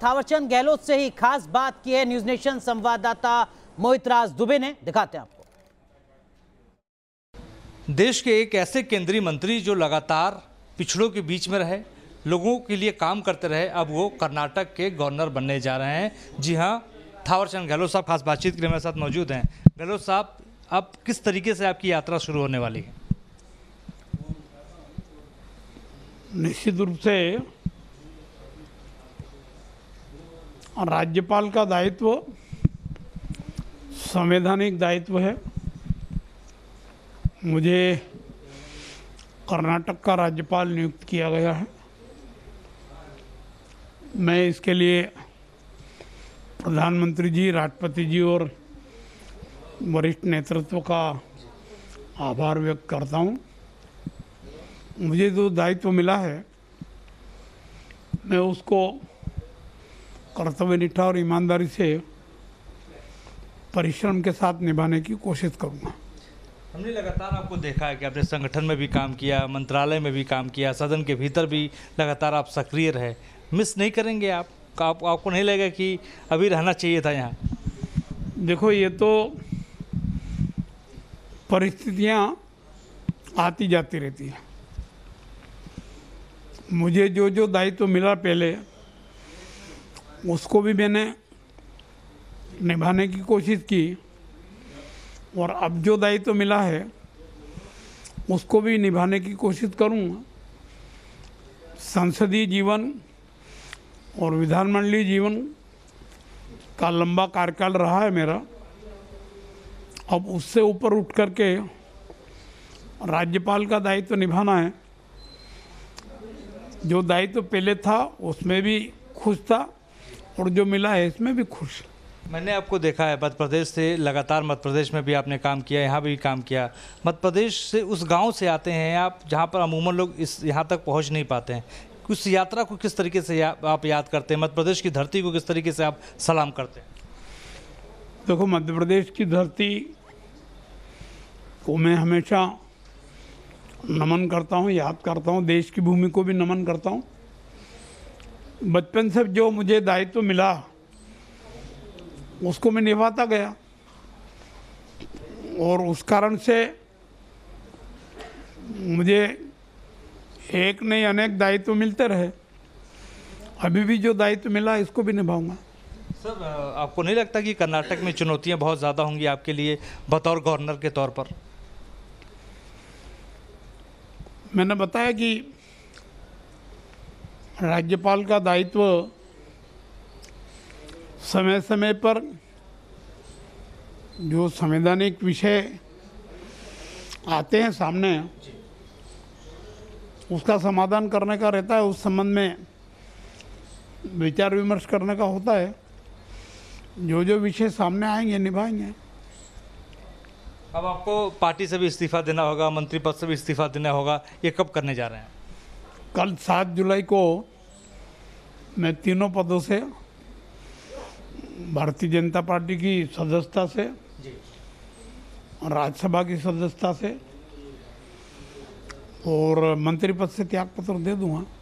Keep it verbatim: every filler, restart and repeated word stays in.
थावरचंद गहलोत से ही खास बात की है न्यूज नेशन संवाददाता मोहित राज दुबे ने। दिखाते हैं आपको। देश के एक ऐसे केंद्रीय मंत्री जो लगातार पिछड़ों के बीच में रहे, लोगों के लिए काम करते रहे, अब वो कर्नाटक के गवर्नर बनने जा रहे हैं। जी हाँ, थावरचंद गहलोत साहब खास बातचीत के लिए मेरे साथ मौजूद हैं। गहलोत साहब, अब किस तरीके से आपकी यात्रा शुरू होने वाली है? निश्चित रूप से राज्यपाल का दायित्व संवैधानिक दायित्व है। मुझे कर्नाटक का राज्यपाल नियुक्त किया गया है। मैं इसके लिए प्रधानमंत्री जी, राष्ट्रपति जी और वरिष्ठ नेतृत्व का आभार व्यक्त करता हूँ। मुझे जो दायित्व मिला है, मैं उसको कर्तव्यनिष्ठा और ईमानदारी से परिश्रम के साथ निभाने की कोशिश करूँगा। हमने लगातार आपको देखा है कि आपने संगठन में भी काम किया, मंत्रालय में भी काम किया, सदन के भीतर भी लगातार आप सक्रिय रहे। मिस नहीं करेंगे आप? आप आपको नहीं लगेगा कि अभी रहना चाहिए था यहाँ? देखो, ये तो परिस्थितियाँ आती जाती रहती हैं। मुझे जो जो दायित्व मिला पहले, उसको भी मैंने निभाने की कोशिश की, और अब जो दायित्व मिला है उसको भी निभाने की कोशिश करूँगा। संसदीय जीवन और विधानमंडलीय जीवन का लंबा कार्यकाल रहा है मेरा। अब उससे ऊपर उठ करके राज्यपाल का दायित्व निभाना है। जो दायित्व पहले था उसमें भी खुश था, और जो मिला है इसमें भी खुश। मैंने आपको देखा है मध्य प्रदेश से, लगातार मध्य प्रदेश में भी आपने काम किया, यहाँ भी काम किया। मध्य प्रदेश से उस गांव से आते हैं आप जहाँ पर अमूमन लोग इस यहाँ तक पहुँच नहीं पाते हैं। उस यात्रा को किस तरीके से या, आप याद करते हैं? मध्य प्रदेश की धरती को किस तरीके से आप सलाम करते हैं? देखो, मध्य प्रदेश की धरती को मैं हमेशा नमन करता हूँ, याद करता हूँ। देश की भूमि को भी नमन करता हूँ। बचपन से जो मुझे दायित्व मिला उसको मैं निभाता गया, और उस कारण से मुझे एक नहीं अनेक दायित्व मिलते रहे। अभी भी जो दायित्व मिला इसको भी निभाऊंगा। सर, आपको नहीं लगता कि कर्नाटक में चुनौतियां बहुत ज़्यादा होंगी आपके लिए बतौर गवर्नर के तौर पर? मैंने बताया कि राज्यपाल का दायित्व समय समय पर जो संवैधानिक विषय आते हैं सामने, उसका समाधान करने का रहता है। उस संबंध में विचार विमर्श करने का होता है। जो जो विषय सामने आएंगे निभाएंगे। अब आपको पार्टी से भी इस्तीफा देना होगा, मंत्री पद से भी इस्तीफा देना होगा, ये कब करने जा रहे हैं? कल सात जुलाई को मैं तीनों पदों से, भारतीय जनता पार्टी की सदस्यता से, राज्यसभा की सदस्यता से और मंत्री पद से त्याग पत्र दे दूंगा।